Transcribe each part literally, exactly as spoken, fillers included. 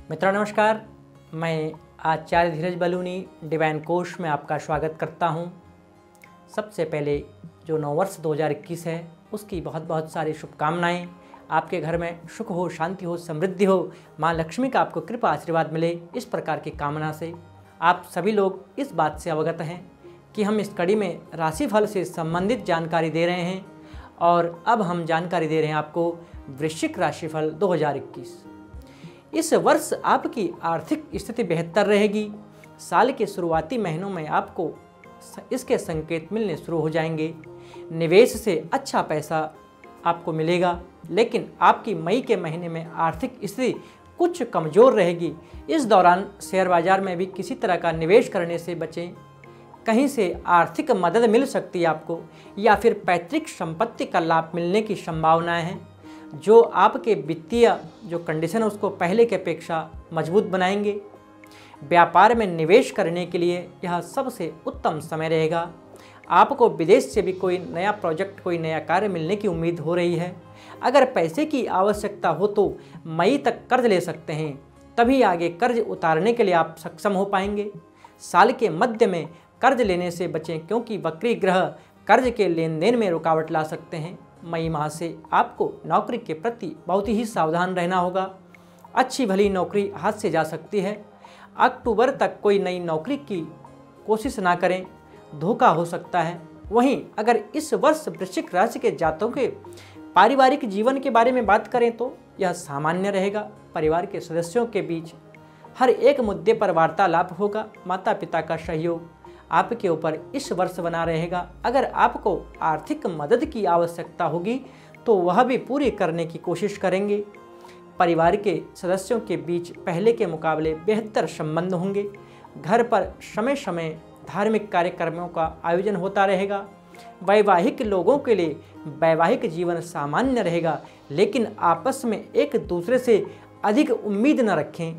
मित्रों नमस्कार, मैं आचार्य धीरज बलूनी डिवाइन कोश में आपका स्वागत करता हूं। सबसे पहले जो नववर्ष दो हज़ार इक्कीस है उसकी बहुत बहुत सारी शुभकामनाएं। आपके घर में सुख हो, शांति हो, समृद्धि हो, माँ लक्ष्मी का आपको कृपा आशीर्वाद मिले, इस प्रकार की कामना से आप सभी लोग इस बात से अवगत हैं कि हम इस कड़ी में राशिफल से संबंधित जानकारी दे रहे हैं। और अब हम जानकारी दे रहे हैं आपको वृश्चिक राशिफल दो हज़ार इक्कीस। इस वर्ष आपकी आर्थिक स्थिति बेहतर रहेगी। साल के शुरुआती महीनों में आपको इसके संकेत मिलने शुरू हो जाएंगे। निवेश से अच्छा पैसा आपको मिलेगा, लेकिन आपकी मई के महीने में आर्थिक स्थिति कुछ कमज़ोर रहेगी। इस दौरान शेयर बाजार में भी किसी तरह का निवेश करने से बचें। कहीं से आर्थिक मदद मिल सकती है आपको, या फिर पैतृक संपत्ति का लाभ मिलने की संभावनाएं हैं, जो आपके वित्तीय जो कंडीशन है उसको पहले की अपेक्षा मजबूत बनाएंगे। व्यापार में निवेश करने के लिए यह सबसे उत्तम समय रहेगा। आपको विदेश से भी कोई नया प्रोजेक्ट, कोई नया कार्य मिलने की उम्मीद हो रही है। अगर पैसे की आवश्यकता हो तो मई तक कर्ज ले सकते हैं, तभी आगे कर्ज उतारने के लिए आप सक्षम हो पाएंगे। साल के मध्य में कर्ज लेने से बचें, क्योंकि वक्री ग्रह कर्ज के लेन देन में रुकावट ला सकते हैं। मई माह से आपको नौकरी के प्रति बहुत ही सावधान रहना होगा। अच्छी भली नौकरी हाथ से जा सकती है। अक्टूबर तक कोई नई नौकरी की कोशिश ना करें, धोखा हो सकता है। वहीं अगर इस वर्ष वृश्चिक राशि के जातकों के पारिवारिक जीवन के बारे में बात करें तो यह सामान्य रहेगा। परिवार के सदस्यों के बीच हर एक मुद्दे पर वार्तालाप होगा। माता पिता का सहयोग आपके ऊपर इस वर्ष बना रहेगा। अगर आपको आर्थिक मदद की आवश्यकता होगी तो वह भी पूरी करने की कोशिश करेंगे। परिवार के सदस्यों के बीच पहले के मुकाबले बेहतर संबंध होंगे। घर पर समय समय धार्मिक कार्यक्रमों का आयोजन होता रहेगा। वैवाहिक लोगों के लिए वैवाहिक जीवन सामान्य रहेगा, लेकिन आपस में एक दूसरे से अधिक उम्मीद न रखें।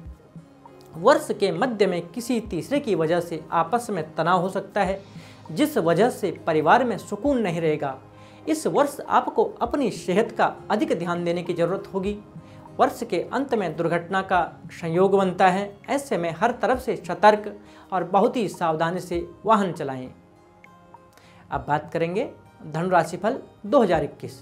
वर्ष के मध्य में किसी तीसरे की वजह से आपस में तनाव हो सकता है, जिस वजह से परिवार में सुकून नहीं रहेगा। इस वर्ष आपको अपनी सेहत का अधिक ध्यान देने की जरूरत होगी। वर्ष के अंत में दुर्घटना का संयोग बनता है। ऐसे में हर तरफ से सतर्क और बहुत ही सावधानी से वाहन चलाएं। अब बात करेंगे धनु राशिफल दो हज़ार इक्कीस।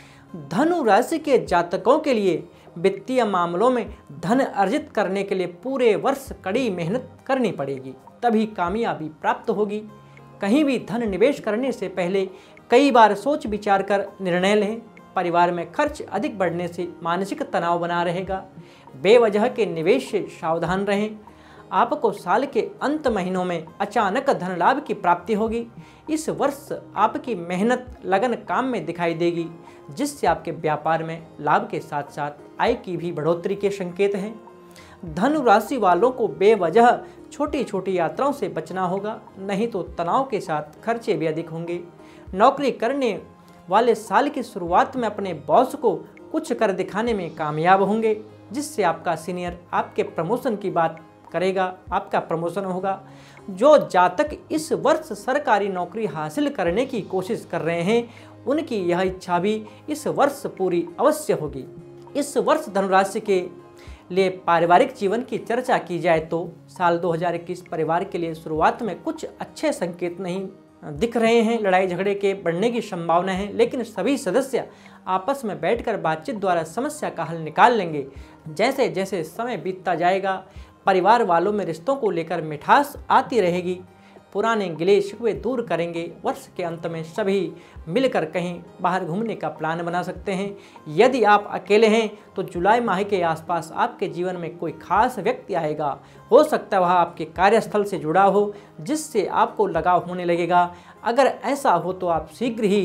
धनु राशि के जातकों के लिए वित्तीय मामलों में धन अर्जित करने के लिए पूरे वर्ष कड़ी मेहनत करनी पड़ेगी, तभी कामयाबी प्राप्त होगी। कहीं भी धन निवेश करने से पहले कई बार सोच विचार कर निर्णय लें। परिवार में खर्च अधिक बढ़ने से मानसिक तनाव बना रहेगा। बेवजह के निवेश से सावधान रहें। आपको साल के अंत महीनों में अचानक धन लाभ की प्राप्ति होगी। इस वर्ष आपकी मेहनत लगन काम में दिखाई देगी, जिससे आपके व्यापार में लाभ के साथ साथ आय की भी बढ़ोतरी के संकेत हैं। धनु राशि वालों को बेवजह छोटी छोटी यात्राओं से बचना होगा, नहीं तो तनाव के साथ खर्चे भी अधिक होंगे। नौकरी करने वाले साल की शुरुआत में अपने बॉस को कुछ कर दिखाने में कामयाब होंगे, जिससे आपका सीनियर आपके प्रमोशन की बात करेगा, आपका प्रमोशन होगा। जो जातक इस वर्ष सरकारी नौकरी हासिल करने की कोशिश कर रहे हैं, उनकी यह इच्छा भी इस वर्ष पूरी अवश्य होगी। इस वर्ष धनुराशि के लिए पारिवारिक जीवन की चर्चा की जाए तो साल दो हज़ार इक्कीस परिवार के लिए शुरुआत में कुछ अच्छे संकेत नहीं दिख रहे हैं। लड़ाई झगड़े के बढ़ने की संभावना है, लेकिन सभी सदस्य आपस में बैठकर बातचीत द्वारा समस्या का हल निकाल लेंगे। जैसे जैसे समय बीतता जाएगा, परिवार वालों में रिश्तों को लेकर मिठास आती रहेगी। पुराने गिले शिकवे दूर करेंगे। वर्ष के अंत में सभी मिलकर कहीं बाहर घूमने का प्लान बना सकते हैं। यदि आप अकेले हैं तो जुलाई माह के आसपास आपके जीवन में कोई खास व्यक्ति आएगा। हो सकता है वह आपके कार्यस्थल से जुड़ा हो, जिससे आपको लगाव होने लगेगा। अगर ऐसा हो तो आप शीघ्र ही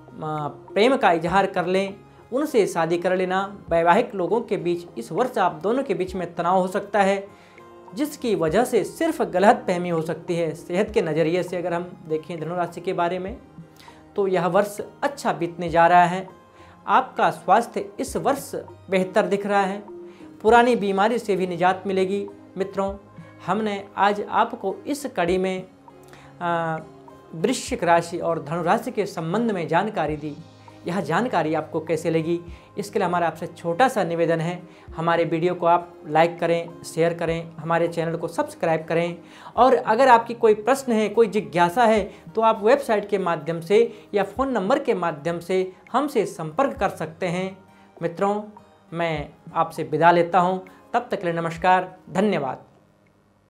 प्रेम का इजहार कर लें, उनसे शादी कर लेना। वैवाहिक लोगों के बीच इस वर्ष आप दोनों के बीच में तनाव हो सकता है, जिसकी वजह से सिर्फ गलत फहमी हो सकती है। सेहत के नज़रिए से अगर हम देखें धनु राशि के बारे में तो यह वर्ष अच्छा बीतने जा रहा है। आपका स्वास्थ्य इस वर्ष बेहतर दिख रहा है। पुरानी बीमारी से भी निजात मिलेगी। मित्रों, हमने आज आपको इस कड़ी में वृश्चिक राशि और धनु राशि के संबंध में जानकारी दी। यह जानकारी आपको कैसे लगी, इसके लिए हमारा आपसे छोटा सा निवेदन है, हमारे वीडियो को आप लाइक करें, शेयर करें, हमारे चैनल को सब्सक्राइब करें। और अगर आपकी कोई प्रश्न है, कोई जिज्ञासा है, तो आप वेबसाइट के माध्यम से या फ़ोन नंबर के माध्यम से हमसे संपर्क कर सकते हैं। मित्रों, मैं आपसे विदा लेता हूँ, तब तक के लिए नमस्कार, धन्यवाद।